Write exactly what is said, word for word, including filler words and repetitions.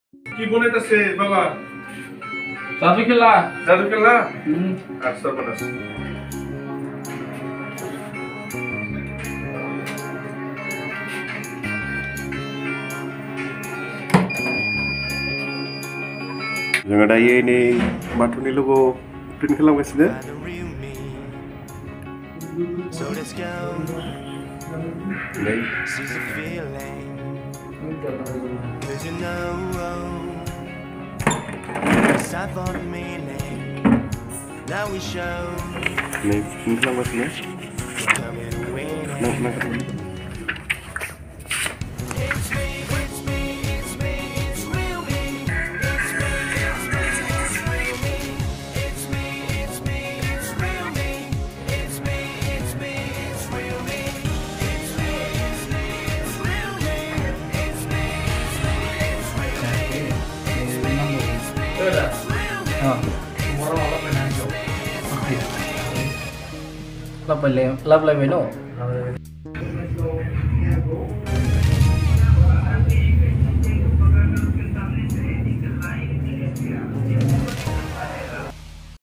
কি বনাইতেছে বাবা? জাদু খেলা। জাদু খেলা? হুম। আচ্ছা বানাস। Jangan daya ini batu ni logo print kelam kasi deh. Nih. Nih, print kelam kasi deh. Nah, nah. Lắp lại lắp lại với nó.